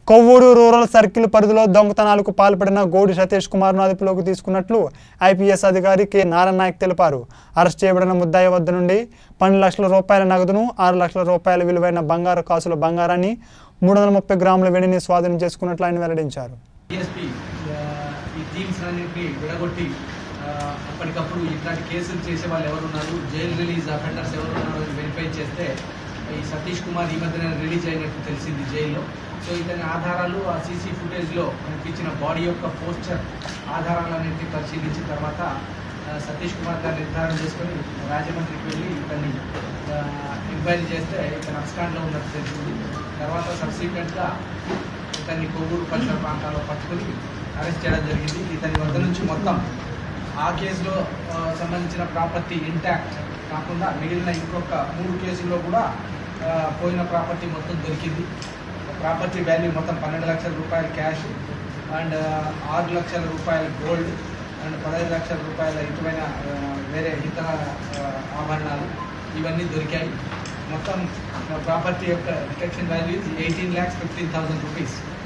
Kovvur rural circle పరిధిలో దొంగతనాలకు పాల్పడిన గోడి సతీష్ కుమార్ను అదుపులోకి తీసుకున్నట్లు ఐపీఎస్ అధికారి కె నారాయణ నాయక్ తెలిపారు. అరెస్ట్ చేయబడిన ముద్దాయి వద్ద నుండి 12 లక్షల రూపాయల నగదును, 6 లక్షల రూపాయల విలువైన బంగారు కాసుల బంగారాన్ని, 330 గ్రాముల వెండిని స్వాధీనం చేసుకున్నట్లు ఆయన వెల్లడించారు. అప్పటికప్పుడు ఇట్లాంటి కేసులు చేసే వాళ్ళు ఎవరున్నారు, జైలు రిలీజ్ అఫెండర్స్ ఎవరున్నారు అని వెరిఫై చేస్తే ఈ సతీష్ కుమార్ ఈ మధ్యన రిలీజ్ అయినట్టు తెలిసింది జైల్లో. సో ఇతని ఆధారాలు ఆ సీసీ ఫుటేజ్లో కనిపించిన బాడీ యొక్క పోస్చర్ ఆధారాలన్నింటినీ పరిశీలించిన తర్వాత సతీష్ కుమార్ గారు నిర్ధారణ చేసుకొని రాజమండ్రికి వెళ్ళి ఇతన్ని ఎంక్వైరీ చేస్తే ఇతను అబ్స్కాండ్లో ఉన్నట్టు తెలిసింది. తర్వాత సబ్సిక్వెంట్గా ఇతన్ని కొవ్వూరు పరిసర ప్రాంతాల్లో పట్టుకొని అరెస్ట్ చేయడం జరిగింది. ఇతని వద్ద నుంచి మొత్తం ఆ కేసులో సంబంధించిన ప్రాపర్టీ ఇంటాక్ట్ కాకుండా మిగిలిన ఇంకొక 3 కేసుల్లో కూడా పోయిన ప్రాపర్టీ మొత్తం దొరికింది. ప్రాపర్టీ వాల్యూ మొత్తం 12 లక్షల రూపాయలు క్యాష్ అండ్ 6 లక్షల రూపాయలు గోల్డ్ అండ్ 15 లక్షల రూపాయల ఇటువైన వేరే ఇతర ఆభరణాలు ఇవన్నీ దొరికాయి. మొత్తం ప్రాపర్టీ యొక్క డిటెక్షన్ వాల్యూ 18,15,000 రూపీస్.